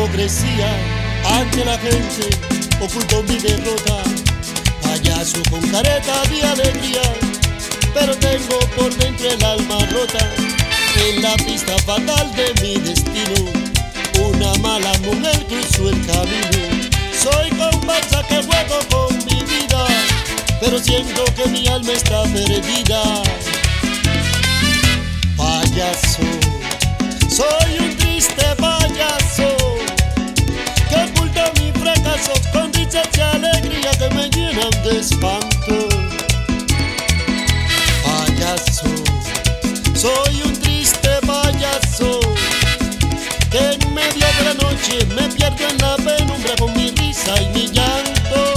hipocresía, ante la gente oculto mi derrota. Payaso con careta de alegría, pero tengo por dentro el alma rota. En la pista fatal de mi destino, una mala mujer cruzó el camino. Soy comparsa que juego con mi vida, pero siento que mi alma está perdida. Payaso, soy un triste payaso que oculta mi fracaso con risas y alegría que me llenan de espanto. Payaso, soy un triste payaso que en medio de la noche me pierdo en la penumbra con mi risa y mi llanto.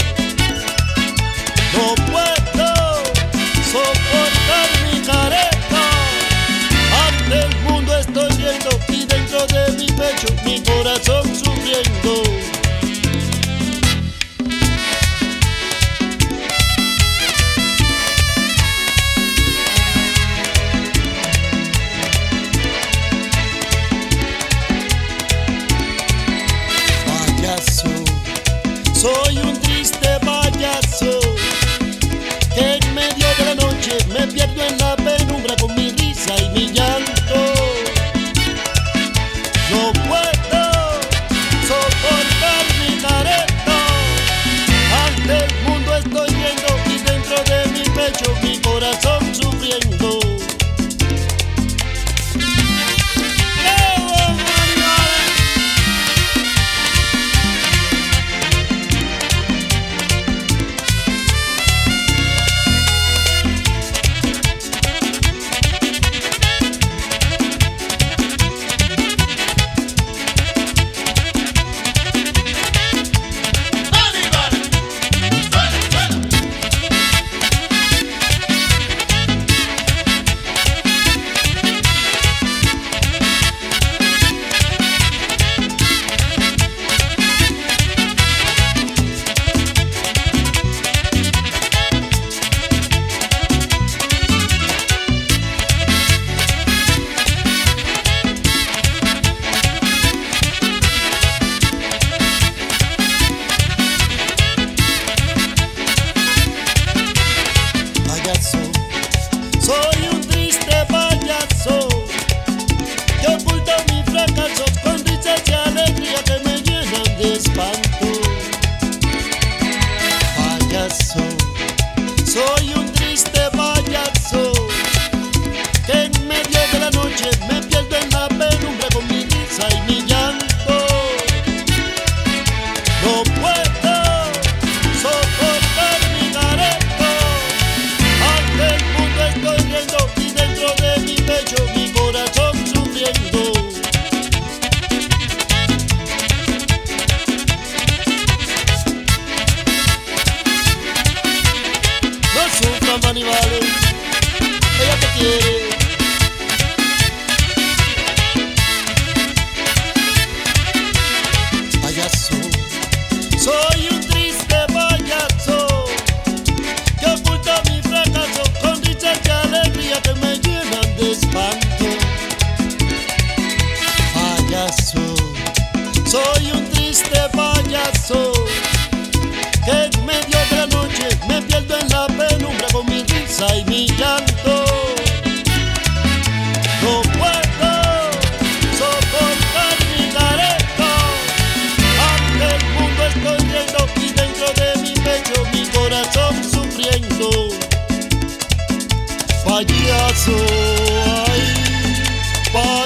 No puedo soportar mi careta, ante el mundo estoy riendo y dentro de mi pecho mi corazón sufriendo. Soy un triste payaso que en medio de la noche me pierdo en la penumbra con mi risa y mi llanto. No puedo soportar mi careta, ante el mundo estoy riendo y dentro de mi pecho mi corazón sufriendo. Soy un triste payaso que oculta mi fracaso con risas y alegría que me llenan de espanto. Payaso, soy un triste payaso que en medio de la noche me pierdo en la penumbra con mi risa y mi llanto. No puedo soportar mi careta, ante el mundo estoy riendo y dentro de mi pecho mi corazón sufriendo. No sufras, Manivales, ella te quiere. Payaso, soy un triste payaso que oculta mi fracaso con risas y alegría que me llenan de espanto. Payaso, soy un triste payaso que en medio de la noche me pierdo en la penumbra con mi risa y mi llanto. No puedo soportar mi careta, ante el mundo estoy riendo y dentro de mi pecho mi corazón sufriendo. Payaso, ay, payaso.